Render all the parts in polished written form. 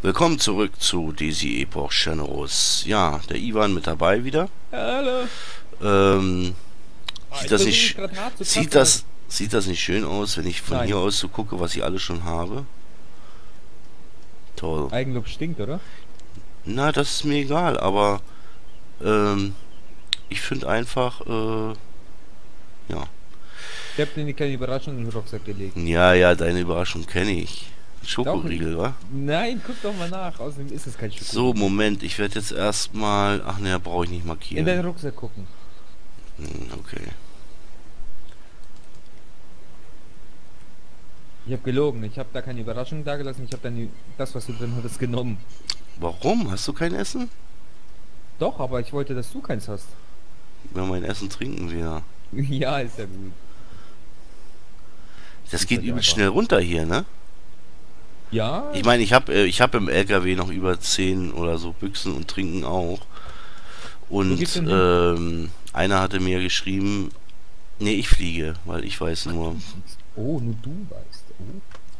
Willkommen zurück zu Daisy Epoch Generous. Ja, der Ivan mit dabei wieder. Hallo. Ähm, Ah, sieht ich das versuche mich nicht, gerade hart zu sieht fassen. das, sieht das nicht schön aus, wenn ich von Nein. hier aus so gucke, was ich alles schon habe? Toll. Eigenlob stinkt, oder? Na, das ist mir egal, aber ähm, ich finde einfach, ja. Ich habe dir eine kleine Überraschung in den Rucksack gelegt. Ja, deine Überraschung kenne ich. Doch. Schokoriegel, wa? Nein, guck doch mal nach. Außerdem ist es kein So, Schokoriegel. Moment, ich werde jetzt erstmal. Ach ne, brauche ich nicht In markieren. deinen Rucksack gucken. Okay. Ich habe gelogen. Ich habe da keine Überraschung da gelassen. Ich habe dann das, was du drin hattest, genommen. Warum? Hast du kein Essen? Doch, aber ich wollte, dass du keins hast. Ja, mein Essen trinken wir. Ja, ist ja gut. Das Ist geht halt übelst einfach. schnell runter hier, ne? Ja, Ich meine, ich hab im LKW noch über 10 oder so Büchsen und Trinken auch. wo geht's Und denn hin? einer hatte mir geschrieben, nee, ich fliege, weil ich weiß nur, Oh, nur du weißt. Oh.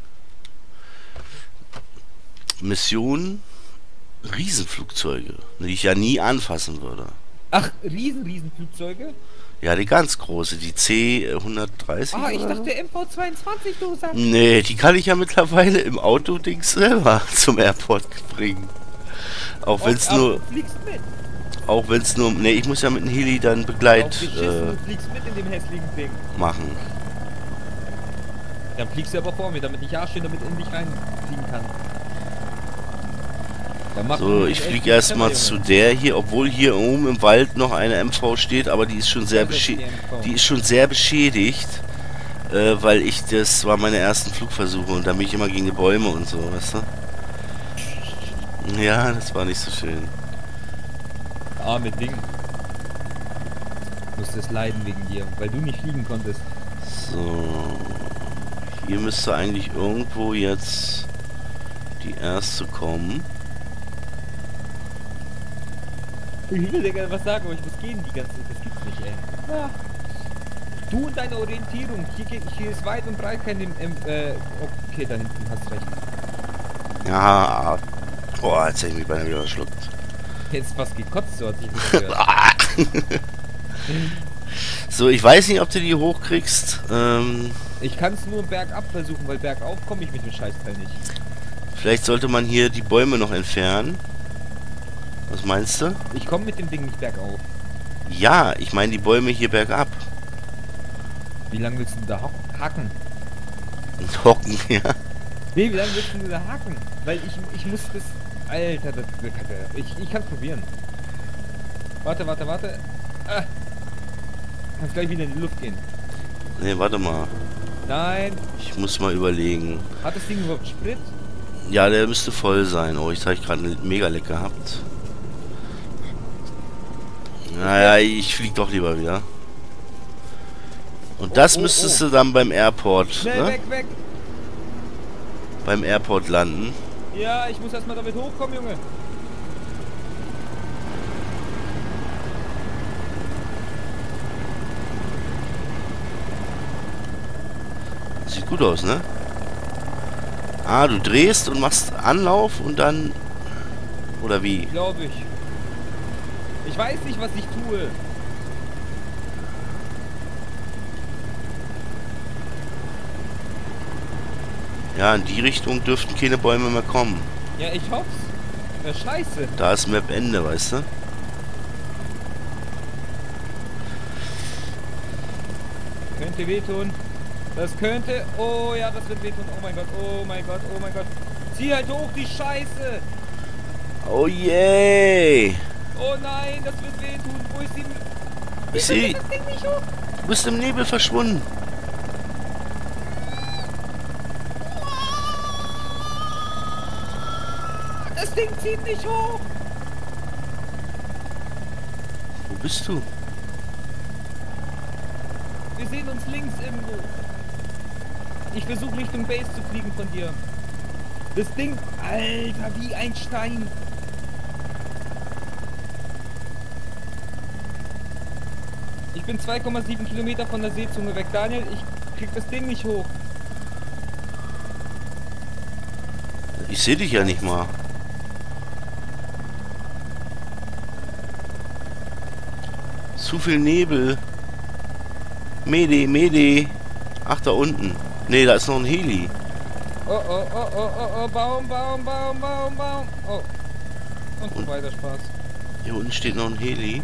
Mission Riesenflugzeuge, die ich ja nie anfassen würde. Ach, Riesenflugzeuge? Ja, die ganz große, die C-130 Ah, ich oder so. dachte MV22, du sagst. Nee, die kann ich ja mittlerweile im Autodings selber zum Airport bringen. Auch wenn es Aber nur, du fliegst mit. nee, ich muss ja mit dem Heli dann Auf Begleit geschissen, du fliegst mit in dem hässlichen Ding. machen. Dann fliegst du aber vor mir, damit ich Arschchen damit in dich reinfliegen kann. Dann mach So, mir ich den fliege echten erstmal Treffer, zu Junge. der hier, obwohl hier oben im Wald noch eine MV steht, aber die ist schon sehr Das ist die beschädigt. MV. Die ist schon sehr beschädigt, weil das war meine ersten Flugversuche und da bin ich immer gegen die Bäume und so, weißt du? Ja, das war nicht so schön. Arme Ding. Musstest leiden wegen dir, weil du nicht fliegen konntest. So, hier müsste eigentlich irgendwo jetzt die erste kommen. Ich will dir gerne was sagen, aber ich muss gehen die ganze Zeit. Das gibt's nicht, ey. Ja. Du und deine Orientierung. Hier ist weit und breit kein... okay, da hinten hast recht. Ja, boah, jetzt hätte ich mich beinahe wieder verschluckt. Jetzt was gekotzt, so hat sich das gehört. So, ich weiß nicht, ob du die hochkriegst. Ich kann es nur bergab versuchen, weil bergauf komme ich mit dem Scheißteil nicht. Vielleicht sollte man hier die Bäume noch entfernen. Was meinst du? Ich komme mit dem Ding nicht bergauf. Ja, ich meine die Bäume hier bergab. Wie lange willst du da hacken? Hocken, ja. Nee, wie lange willst du da hacken? Weil ich muss das... Alter, ich kann es probieren. Warte. Ah, kannst gleich wieder in die Luft gehen. Nee, warte mal. Nein. Ich muss mal überlegen. Hat das Ding überhaupt Sprit? Ja, der müsste voll sein. Oh, jetzt habe ich gerade einen Mega-Leck gehabt. Naja, ich flieg doch lieber wieder. Und das müsstest du dann beim Airport, Schnell ne? weg. Beim Airport landen. Ja, ich muss erstmal damit hochkommen, Junge. Sieht gut aus, ne? Ah, du drehst und machst Anlauf und dann... Oder wie? Glaube ich. Ich weiß nicht, was ich tue. Ja, in die Richtung dürften keine Bäume mehr kommen. Ja, ich hoff's. Ja, scheiße. Da ist Map-Ende, weißt du? Könnte wehtun. Das könnte... Oh ja, das wird wehtun. Oh mein Gott. Zieh halt hoch, die Scheiße. Oh yay! Oh nein, das wird wehtun. Wo ist die... Ich sehe, Das Ding nicht hoch. du bist im Nebel verschwunden. Das Ding zieht nicht hoch. Wo bist du? Wir sehen uns links irgendwo. Ich versuche Richtung Base zu fliegen von dir. Das Ding... Alter, wie ein Stein. Ich bin 2,7 Kilometer von der Seezunge weg. Daniel, ich krieg das Ding nicht hoch. Ich sehe dich ja nicht mal. Zu viel Nebel. Mede, Mede. Ach, da unten. Nee, da ist noch ein Heli. Oh, oh, oh, oh, oh, oh, Baum, Baum, Baum, Baum, Baum. Oh. Und weiter Spaß. Hier unten steht noch ein Heli.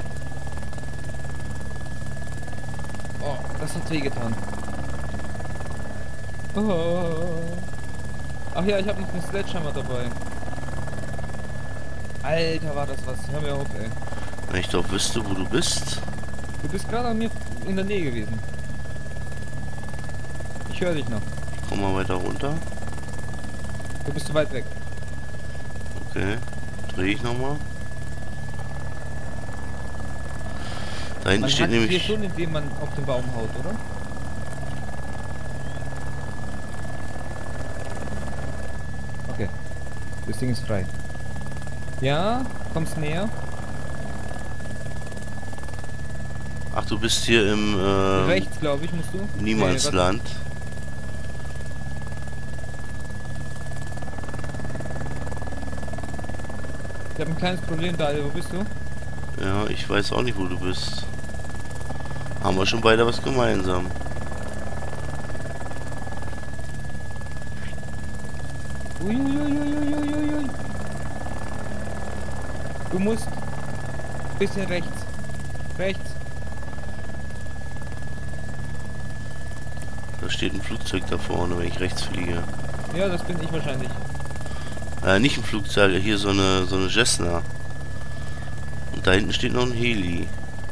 Oh, das hat wehgetan. Oh. Ach ja, ich habe noch einen Sledgehammer dabei. Alter, war das was. Hör mir auf, ey. Wenn ich doch wüsste, wo du bist. Du bist gerade an mir in der Nähe gewesen. Ich höre dich noch. Komm mal weiter runter. Du bist zu weit weg. Okay. Drehe ich nochmal. Da hinten Man steht hackt hier nämlich... schon, indem man auf den Baum haut, oder? Okay. Das Ding ist frei. Ja, kommst näher. Ach, du bist hier im Rechts, glaube ich, musst du. Niemandsland. Ich habe ein kleines Problem da, wo bist du? Ja, ich weiß auch nicht, wo du bist. Haben wir schon beide was gemeinsam. Uiuiuiuiuiui. Du musst bisschen rechts. Rechts. Da steht ein Flugzeug da vorne, wenn ich rechts fliege. Ja, das bin ich wahrscheinlich. Nicht ein Flugzeug, hier so eine Cessna. Und da hinten steht noch ein Heli.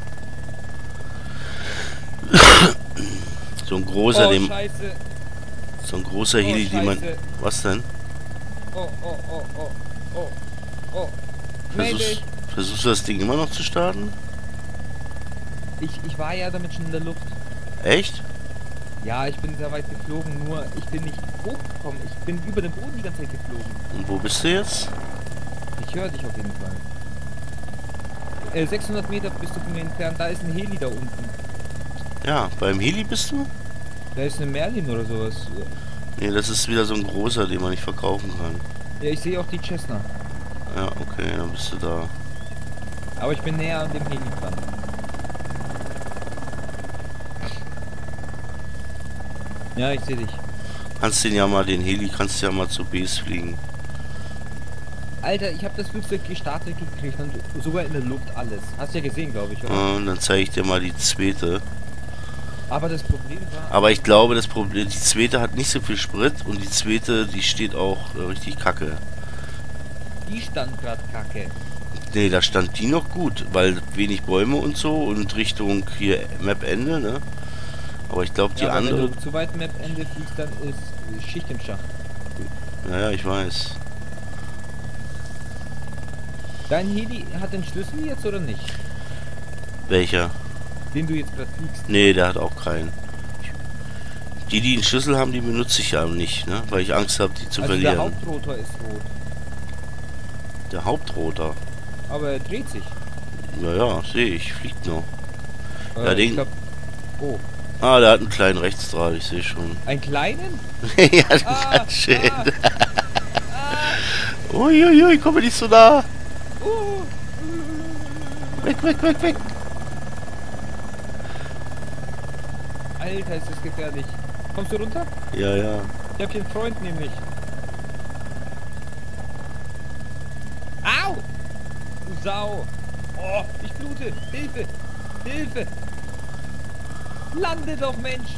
So ein großer, Oh, dem... Scheiße. So ein großer Heli, Oh, den man... Scheiße. Was denn? Oh, oh, oh, oh, oh, oh. Mayday. Versuchst du das Ding immer noch zu starten? Ich war ja damit schon in der Luft. Echt? Ja, ich bin sehr weit geflogen, nur ich bin nicht hochgekommen. Ich bin über den Boden die ganze Zeit geflogen. Und wo bist du jetzt? Ich höre dich auf jeden Fall. 600 Meter bist du von mir entfernt. Da ist ein Heli da unten. Ja, beim Heli bist du? Da ist eine Merlin oder sowas. Nee, das ist wieder so ein großer, den man nicht verkaufen kann. Ja, ich sehe auch die Cessna. Ja, okay, dann bist du da. Aber ich bin näher an dem Heli dran. Ja, ich sehe dich. Kannst den ja mal, den Heli kannst du ja mal zu Bs fliegen. Alter, ich habe das Flugzeug gestartet gekriegt und sogar in der Luft alles. Hast du ja gesehen, glaube ich, oder? Und dann zeige ich dir mal die zweite. Aber das Problem war... Aber ich glaube, das Problem, die zweite hat nicht so viel Sprit und die zweite, die steht auch richtig kacke. Die stand gerade kacke. Nee, da stand die noch gut, weil wenig Bäume und so und Richtung hier Map-Ende, ne? Aber ich glaube, die Ja, aber andere... wenn du zu weit Map-Ende fliegst, dann ist Schicht im Schacht. Naja, ich weiß. Dein Heli hat den Schlüssel jetzt oder nicht? Welcher? Den du jetzt gerade fliegst. Nee, der hat auch keinen. Die einen Schlüssel haben, die benutze ich ja nicht, ne? Weil ich Angst habe, die zu Also verlieren. der Hauptrotor ist rot. Der Hauptrotor? Aber er dreht sich. Naja, sehe ich. Fliegt noch. Ja, Ich den... glaub... Oh. Ah, der hat einen kleinen Rechtsdraht, ich sehe schon. Einen kleinen? Ja, ganz schön. Uiuiui, komm mir nicht so nah. Weg, weg, weg, weg. Alter, ist das gefährlich. Kommst du runter? Ja, ja. Ich hab hier einen Freund nämlich. Au! Du Sau! Oh, ich blute! Hilfe! Hilfe! Lande doch, Mensch!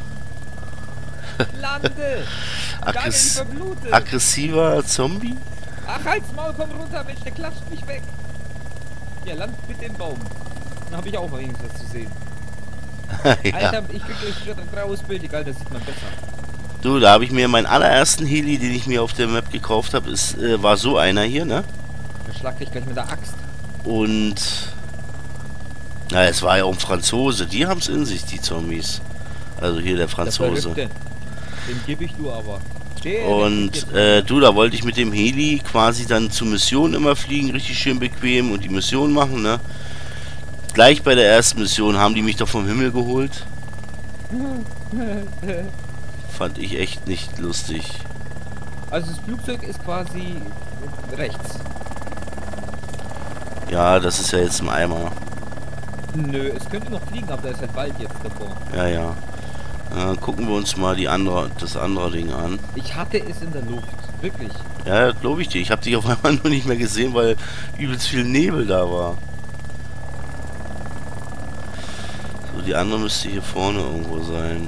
Lande! Ich verblute! Aggressiver Zombie? Ach, halt's Maul, komm runter, Mensch, der klatscht mich weg! Ja, land mit dem Baum. Dann habe ich auch mal irgendwas zu sehen. Ja. Alter, ich krieg gleich ein graues Bild, egal, das sieht man besser. Du, da habe ich mir meinen allerersten Heli, den ich mir auf der Map gekauft habe, war so einer hier, ne? Der schlagt dich gleich mit der Axt. Und... Na, es war ja auch ein Franzose. Die haben es in sich, die Zombies. Also hier der Franzose. Den gebe ich du aber. Und du, da wollte ich mit dem Heli quasi dann zur Mission immer fliegen, richtig schön bequem und die Mission machen, ne? Gleich bei der ersten Mission haben die mich doch vom Himmel geholt. Fand ich echt nicht lustig. Also das Flugzeug ist quasi rechts. Ja, das ist ja jetzt im Eimer. Nö, es könnte noch fliegen, aber da ist halt Wald jetzt davor. Ja, ja. Gucken wir uns mal das andere Ding an. Ich hatte es in der Luft, wirklich. Ja, glaube ich dir. Ich habe dich auf einmal nur nicht mehr gesehen, weil übelst viel Nebel da war. So, die andere müsste hier vorne irgendwo sein.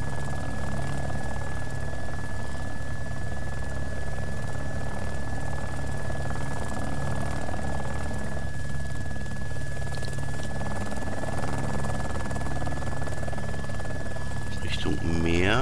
Richtung Meer.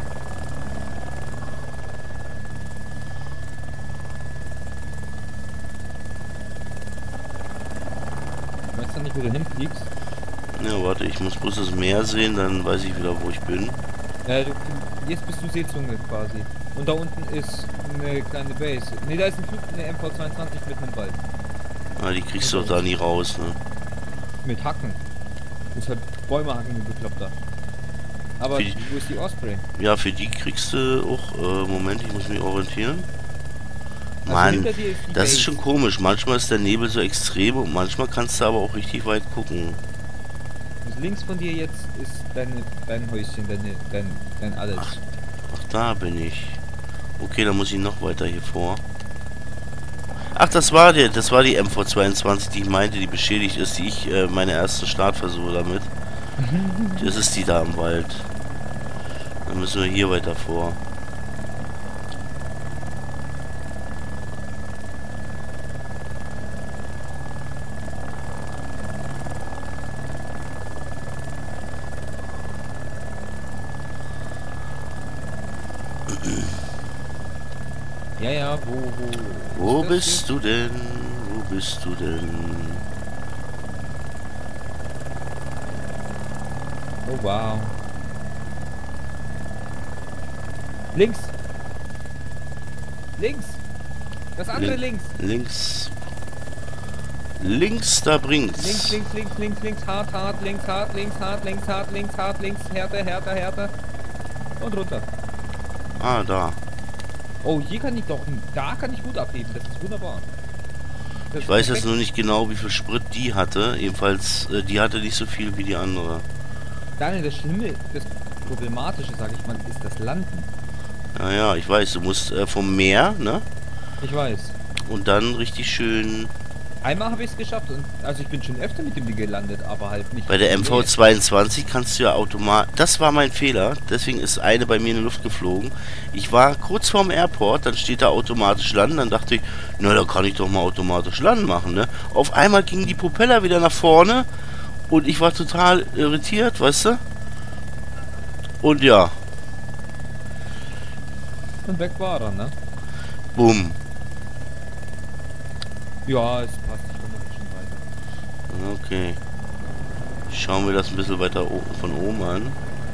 Weißt du nicht, wo du hinfliegst? Ja, warte, ich muss bloß das Meer sehen, dann weiß ich wieder, wo ich bin. Jetzt bist du Seezunge quasi. Und da unten ist eine kleine Base. Ne, da ist ein Flug, eine MV22 mitten im Wald. Ah, die kriegst du doch da nie raus, ne? Mit Hacken. Muss halt Bäume hacken, du Bekloppter. Aber Wie- wo ist die Osprey? Ja, für die kriegst du auch... Moment, ich muss mich orientieren. Also Mann, hinter dir ist die das ist Base. schon komisch. Manchmal ist der Nebel so extrem und manchmal kannst du aber auch richtig weit gucken. Also links von dir jetzt ist dein Häuschen, dein alles. Ach, da bin ich. Okay, dann muss ich noch weiter hier vor. Ach, das war die MV22, die ich meinte, die beschädigt ist, die ich meine ersten Startversuche damit. Das ist die da im Wald. Dann müssen wir hier weiter vor. Ja, ja, Wo ist das bist du denn? Wo bist du denn? hier? Oh, wow. Links! Links! Das andere links! Links. Links, da bringt's. Links, hart, links, härter. Und runter. Ah, da. Oh, hier kann ich doch, da kann ich gut abheben, das ist wunderbar. Das Ich ist weiß jetzt perfekt. nur nicht genau, wie viel Sprit die hatte. Jedenfalls, die hatte nicht so viel wie die andere. Daniel, das Schlimme, das Problematische, sag ich mal, ist das Landen. Ja, ja, ich weiß, du musst vom Meer, ne? Ich weiß. Und dann richtig schön... Einmal habe ich es geschafft und also ich bin schon öfter mit dem Ding gelandet, aber halt nicht. Bei der Nee. MV22 kannst du ja automatisch... Das war mein Fehler, deswegen ist eine bei mir in die Luft geflogen. Ich war kurz vorm Airport, dann steht da automatisch landen, dann dachte ich, na, da kann ich doch mal automatisch landen machen, ne? Auf einmal gingen die Propeller wieder nach vorne und ich war total irritiert, weißt du? Und ja, Und weg war er, ne? bumm. Ja, es passt, ich komme schon weiter. Okay. Schauen wir das ein bisschen weiter von oben an.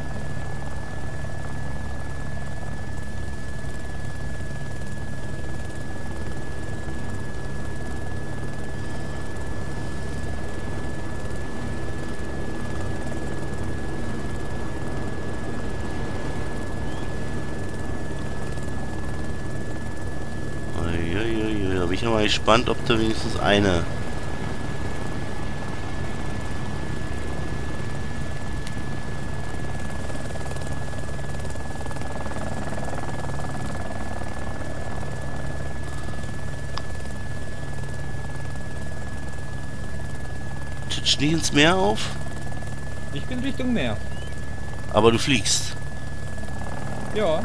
Uiuiui, da bin ich ja mal gespannt, ob da wenigstens eine... Titscht nicht ins Meer auf, Ich bin Richtung Meer. aber du fliegst. Ja.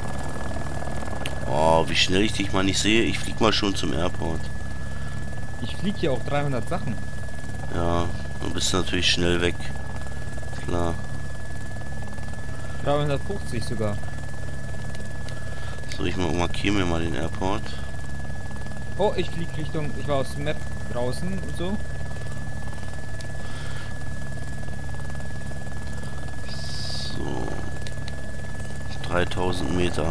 Oh, wie schnell ich dich mal nicht sehe. Ich flieg mal schon zum Airport. Ich fliege hier auch 300 Sachen. Ja, du bist natürlich schnell weg. Klar. 350 sogar. So, ich markiere mir mal den Airport. Oh, ich fliege Richtung, ich war aus dem Map draußen und so. So. 3000 Meter.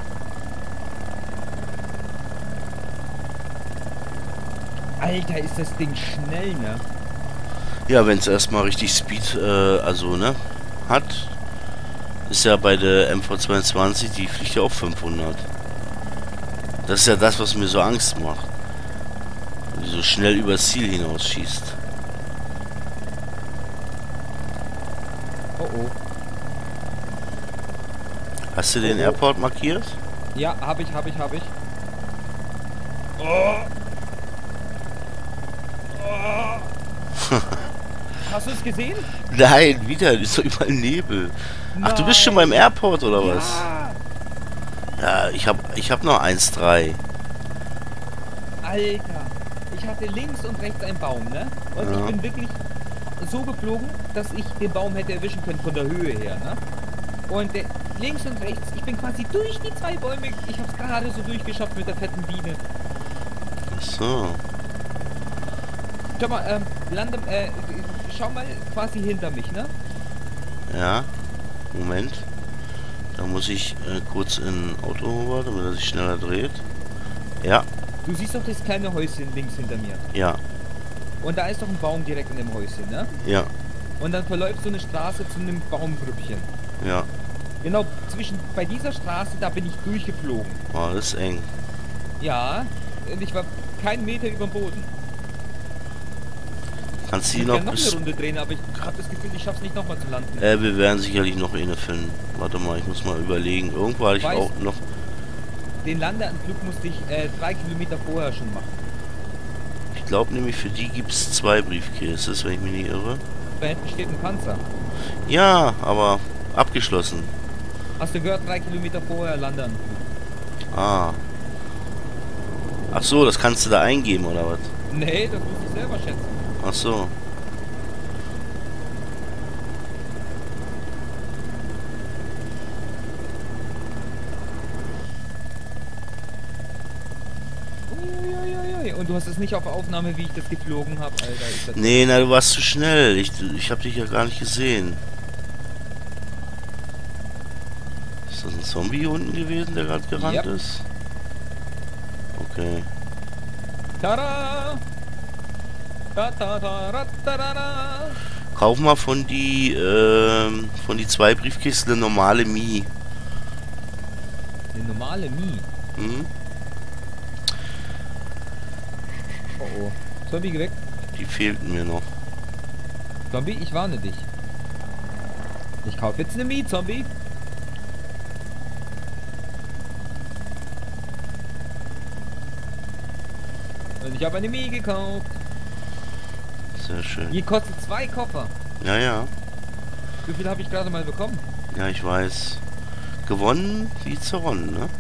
Alter, ist das Ding schnell, ne? Ja, wenn es erstmal richtig Speed, also, ne, hat. Ist ja bei der MV22, die fliegt ja auf 500. Das ist ja das, was mir so Angst macht. Wenn die so schnell übers Ziel hinausschießt. Oh oh. Hast du den Oh. Airport markiert? Ja, hab ich. Oh. Oh. Hast du es gesehen? Nein, wieder, ist doch überall Nebel. Ach, du bist schon beim Airport oder was? Ja. Ja, ich hab noch 1,3. Alter, ich hatte links und rechts einen Baum, ne? Und Ja. ich bin wirklich so geflogen, dass ich den Baum hätte erwischen können von der Höhe her, ne? Und links und rechts, ich bin quasi durch die zwei Bäume, ich hab's gerade so durchgeschafft mit der fetten Biene. Ach so. Schau mal, schau mal quasi hinter mich, ne? Ja. Moment. Da muss ich kurz in ein Auto rüber, damit er sich schneller dreht. Ja, Du siehst doch das kleine Häuschen links hinter mir. ja, Und da ist doch ein Baum direkt in dem Häuschen, ne? ja, Und dann verläuft so eine Straße zu einem Baumgrüppchen. ja. Genau bei dieser Straße, da bin ich durchgeflogen. Oh, das ist eng. Ja, und ich war keinen Meter über dem Boden. Kannst du Ich die kann noch noch eine bis... Runde drehen, aber ich habe das Gefühl, ich schaff's nicht nochmal zu landen. Wir werden sicherlich noch eine finden. Warte mal, ich muss mal überlegen. Irgendwo hatte ich Weißt- auch noch... Den Landeanflug musste ich 3 Kilometer vorher schon machen. Ich glaube nämlich, für die gibt es 2 Briefcases, wenn ich mich nicht irre. Da hinten steht ein Panzer. Ja, aber abgeschlossen. Hast du gehört, 3 Kilometer vorher Landeanflug? Ah. Ach so, das kannst du da eingeben, oder was? Nee, das muss ich selber schätzen. Ach so. Uiuiuiui. Und du hast es nicht auf Aufnahme, wie ich das geflogen habe, Alter. Ist das Nee, na, du warst zu schnell. Ich habe dich ja gar nicht gesehen. Ist das ein Zombie hier unten gewesen, der gerade gerannt Yep. ist? Okay. Tada! Ta ta ta ra, ta da, da. Kauf mal von die 2 Briefkisten eine normale Mi. Eine normale Mi. Hm? Oh oh. Zombie, geh weg. Die fehlten mir noch. Zombie, ich warne dich. Ich kaufe jetzt eine Mi, Zombie. Und ich habe eine Mi gekauft. Sehr schön. Die kostet 2 Koffer. Ja, ja. Wie viel habe ich gerade mal bekommen? Ja, ich weiß. Gewonnen wie zerronnen, ne?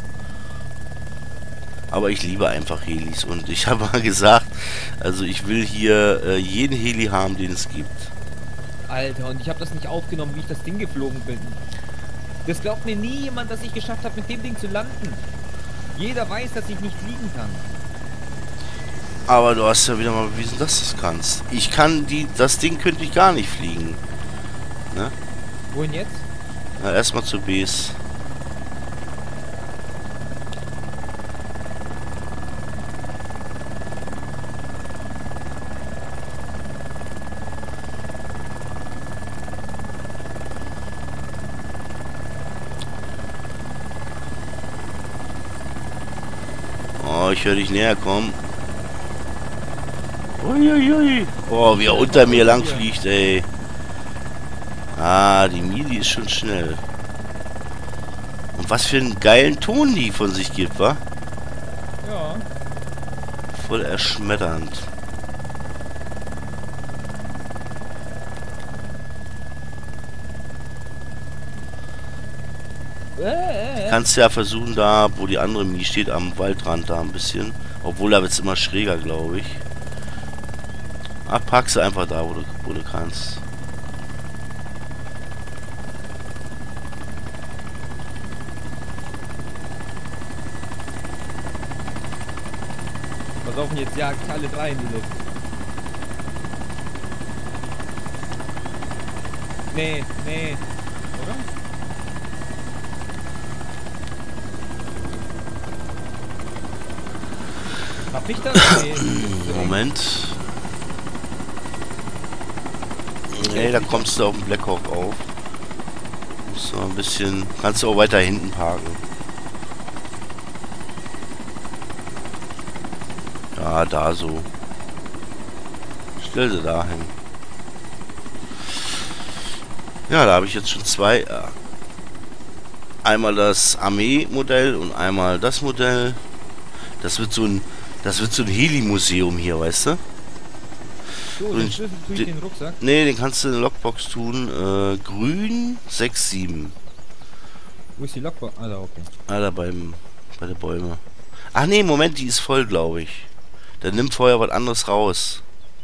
Aber ich liebe einfach Helis und ich habe mal gesagt, also ich will hier jeden Heli haben, den es gibt. Alter, und ich habe das nicht aufgenommen, wie ich das Ding geflogen bin. Das glaubt mir nie jemand, dass ich geschafft habe, mit dem Ding zu landen. Jeder weiß, dass ich nicht fliegen kann. Aber du hast ja wieder mal bewiesen, dass du es kannst. Ich kann das Ding könnte ich gar nicht fliegen. Ne? Wohin jetzt? Na, erstmal zur Base. Oh, ich höre dich näher kommen. Uiuiui. Oh, wie er unter mir lang fliegt, ey. Ah, die Midi ist schon schnell. Und was für einen geilen Ton die von sich gibt, wa? Ja. Voll erschmetternd. Kannst ja versuchen, da, wo die andere Mi steht, am Waldrand da ein bisschen. Obwohl, da wird es immer schräger, glaube ich. Ach, pack sie einfach da, wo du kannst. Pass auf, jetzt jagt alle 3 in die Luft. Nee, nee. Oder? Hab ich das? Nee. Moment. Nee, da kommst du auf den Blackhawk auf. Musst du ein bisschen. Kannst du auch weiter hinten parken. Ja, da so. Stell sie da hin. Ja, da habe ich jetzt schon zwei. Einmal das Armee-Modell und einmal das Modell. Das wird so ein Heli-Museum hier, weißt du? So, Und den Schlüssel tue ich in den Rucksack. nee, den kannst du in die Lockbox tun. Grün 6,7. Wo ist die Lockbox? Ah, da, okay. Alter, bei der Bäume. Ach nee, Moment, die ist voll, glaube ich. Dann nimm vorher was anderes raus.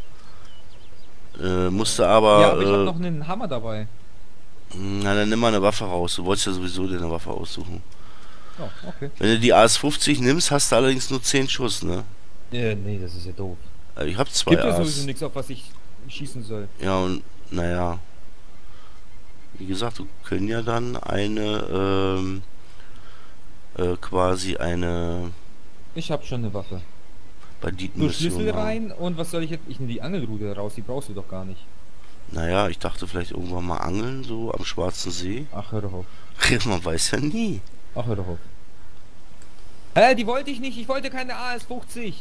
Musste aber... Ja, aber ich habe noch einen Hammer dabei. na, dann nimm mal eine Waffe raus. Du wolltest ja sowieso dir eine Waffe aussuchen. Oh, okay. Wenn du die AS-50 nimmst, hast du allerdings nur 10 Schuss, ne? Nee, das ist ja doof. Ich habe zwei Gibt ja sowieso AS. nichts, auf was ich schießen soll. Ja, und naja. Wie gesagt, wir können ja dann quasi eine Ich habe schon eine Waffe. Nur Banditenmission Schlüssel haben. rein und was soll ich jetzt? Ich nehme die Angelrute raus, die brauchst du doch gar nicht. Naja, ich dachte vielleicht irgendwann mal angeln, so am Schwarzen See. Ach, hör doch auf. Man weiß ja nie. Ach, hör doch auf. Hä, die wollte ich nicht, ich wollte keine AS-50.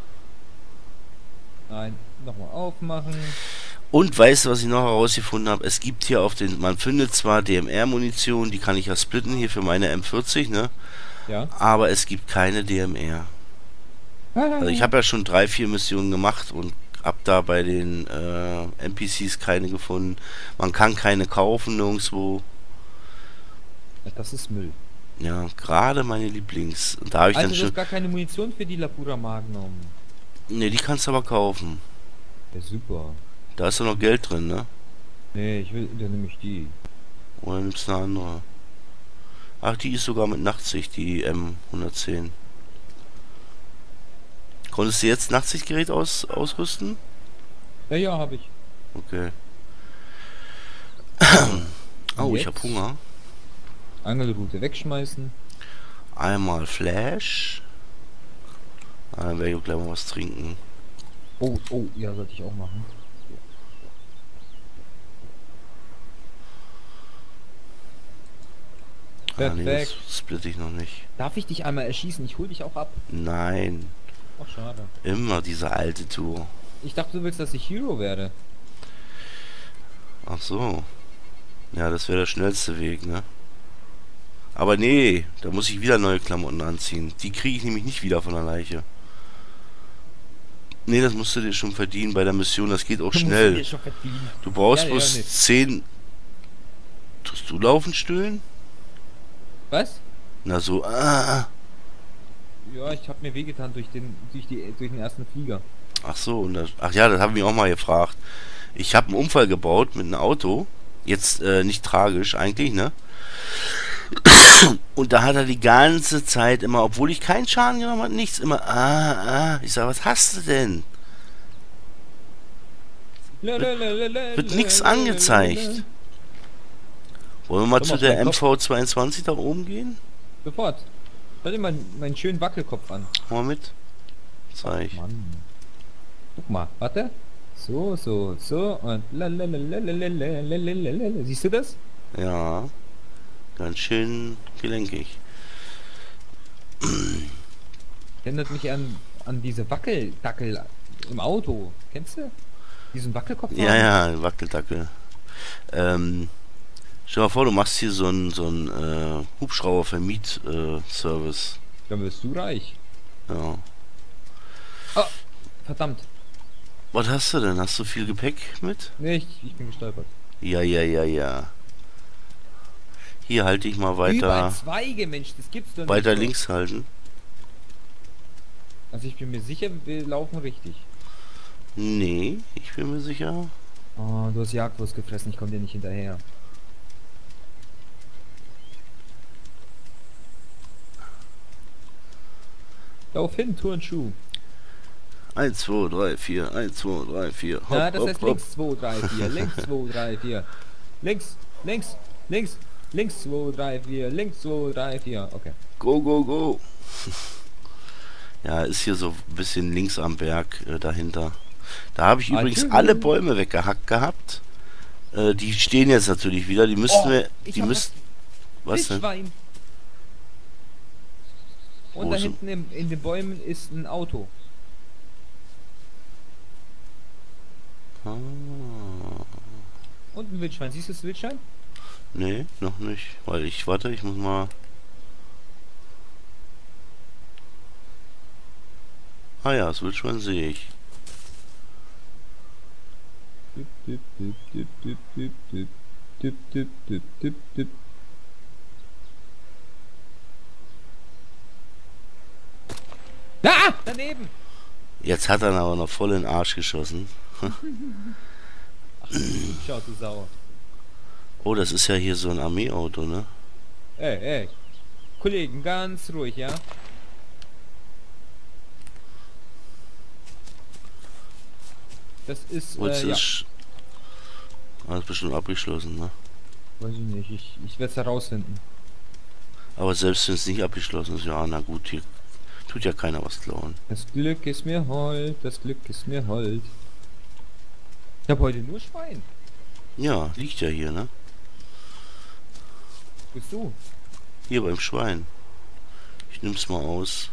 Nein, nochmal aufmachen. Und weißt du, was ich noch herausgefunden habe? Es gibt hier man findet zwar DMR-Munition, die kann ich ja splitten hier für meine M40, ne? Ja. Aber es gibt keine DMR. Also ich habe ja schon 3, 4 Missionen gemacht und hab da bei den NPCs keine gefunden. Man kann keine kaufen nirgendwo. Das ist Müll. Ja, gerade meine Lieblings. Und da habe ich Also dann du schon... hast gar keine Munition für die Labura Magnum. Ne, die kannst du aber kaufen. Ja, super. Da ist ja noch Geld drin, ne? Nee, ich will, dann nehme ich die. Oder nimmst du eine andere? Ach, die ist sogar mit Nachtsicht, die M110. Konntest du jetzt Nachtsichtgerät ausrüsten? Ja, ja, habe ich. Okay. Oh, ich Jetzt? habe Hunger. Angelrute wegschmeißen. Einmal Flash. Dann werde ich auch gleich mal was trinken. Oh, ja, sollte ich auch machen. Nee, Perfekt. das splitte ich noch nicht. Darf ich dich einmal erschießen? Ich hol dich auch ab. Nein, Ach, schade. immer diese alte Tour. Ich dachte, du willst, dass ich Hero werde. Ach so. Ja, das wäre der schnellste Weg, ne? Aber nee, da muss ich wieder neue Klamotten anziehen. Die kriege ich nämlich nicht wieder von der Leiche. Nee, das musst du dir schon verdienen bei der Mission. Das geht auch Du musst schnell. dir schon verdienen. Du brauchst Ja, bloß nee. 10... Tust du laufen stöhnen? Was? Na so, Ja, ich habe mir wehgetan durch den ersten Flieger. Ach so, und ach ja, das haben wir auch mal gefragt. Ich habe einen Unfall gebaut mit einem Auto. Jetzt nicht tragisch eigentlich, ne? Und da hat er die ganze Zeit immer, obwohl ich keinen Schaden genommen habe, nichts, immer, Ich sag, was hast du denn? Wird nichts angezeigt. Wollen wir mal zu der MV22 da oben gehen? Sofort. Schau dir mal meinen schönen Wackelkopf an. Komm mal mit. Zeig. Mann. Guck mal, warte. So und lalalalalalalalalala. Siehst du das? Ja. Ganz schön gelenkig. Erinnert mich an diese Wackeldackel im Auto. Kennst du? Diesen Wackelkopf? Ja, ja, Wackeldackel. Stell dir mal vor, du machst hier so ein Hubschrauber-Vermiet-Service. Dann wirst du reich. Ja. Oh, verdammt. Was hast du denn? Hast du viel Gepäck mit? Nee, ich bin gestolpert. Ja. Hier halte ich mal weiter. Überall Zweige, Mensch, das gibt's doch nicht. Weiter links halten. Also ich bin mir sicher, wir laufen richtig. Nee, ich bin mir sicher. Oh, du hast Jagdwurst gefressen, ich komme dir nicht hinterher. Lauf hin, Turnschuh. 1, 2, 3, 4, 1, 2, 3, 4. Hopp, Ja, das hopp, heißt hopp. links 2, 3, 4, links 2, 3, 4. Links, links 2, 3, 4, links 2, 3, 4. Okay. Go, go, go. Ja, ist hier so ein bisschen links am Berg dahinter. Da habe ich übrigens alle Bäume weggehackt gehabt. Die stehen jetzt natürlich wieder. Die müssten wir... Die müssten... Was denn? Wildschwein. Und Wo da ist hinten in den Bäumen ist ein Auto. Ah. Und ein Wildschwein. Siehst du das Wildschwein? Nee, noch nicht. Weil ich, warte, ich muss mal... Ah ja, das Wildschwein sehe ich. Dip, dip, dip, dip, dip, dip, dip, dip, dip, dip, dip, dip. Ah! Daneben! Jetzt hat er ihn aber noch voll in den Arsch geschossen. Schau, du Sau. Oh, das ist ja hier so ein Armeeauto, ne? Ey. Kollegen, ganz ruhig, ja? Das ist, Oh, jetzt ja. ist alles bestimmt abgeschlossen, ne? Weiß ich nicht, ich werde es herausfinden. Aber selbst wenn es nicht abgeschlossen ist, ja, na gut, hier tut ja keiner was klauen. Das Glück ist mir hold, das Glück ist mir hold. Ich habe heute nur Schwein. Ja, liegt ja hier, ne? Wo bist du? Hier beim Schwein. Ich nehm's mal aus.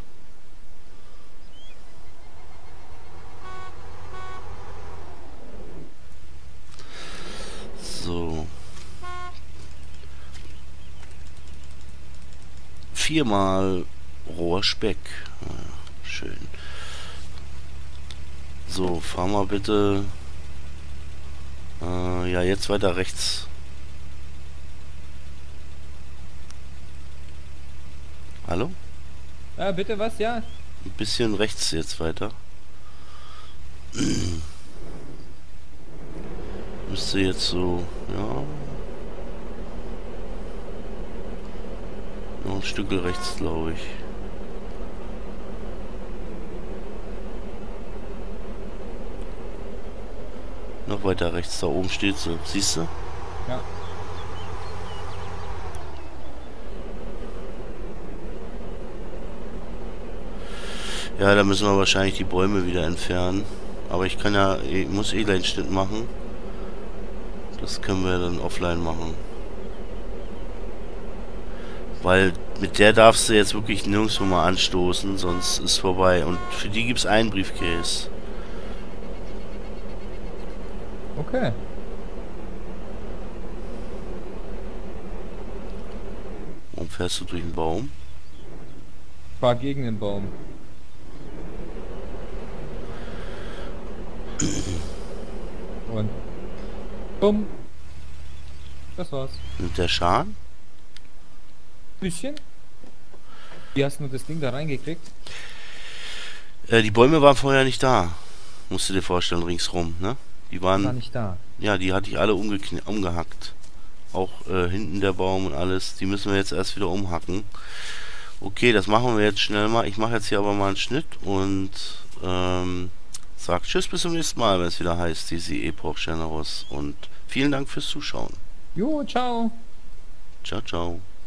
So. 4-mal roher Speck. Ja, schön. So, fahr mal bitte. Ja, jetzt weiter rechts. Hallo? Ah, bitte was, ja? Ein bisschen rechts jetzt weiter. Müsste jetzt so, ja. Noch ein Stück rechts, glaube ich. Noch weiter rechts, da oben steht sie. Siehst du? Ja. Ja, da müssen wir wahrscheinlich die Bäume wieder entfernen. Aber ich kann ja, ich muss eh gleich einen Schnitt machen. Das können wir dann offline machen. Weil mit der darfst du jetzt wirklich nirgendwo mal anstoßen, sonst ist vorbei. Und für die gibt es einen Briefcase. Okay. Warum fährst du durch den Baum? Fahr gegen den Baum. Und bumm. Das war's. Nimmt der Schaden? Bisschen. Wie hast du das Ding da reingekriegt? Die Bäume waren vorher nicht da. Musst du dir vorstellen, ringsrum, ne? Die War waren, nicht da. ja, die hatte ich alle umgehackt. Auch hinten der Baum und alles. Die müssen wir jetzt erst wieder umhacken. Okay, das machen wir jetzt schnell mal. Ich mache jetzt hier aber mal einen Schnitt und sag Tschüss, bis zum nächsten Mal, wenn es wieder heißt, diese Epoch Generous. Und vielen Dank fürs Zuschauen. Jo, ciao. Ciao, ciao.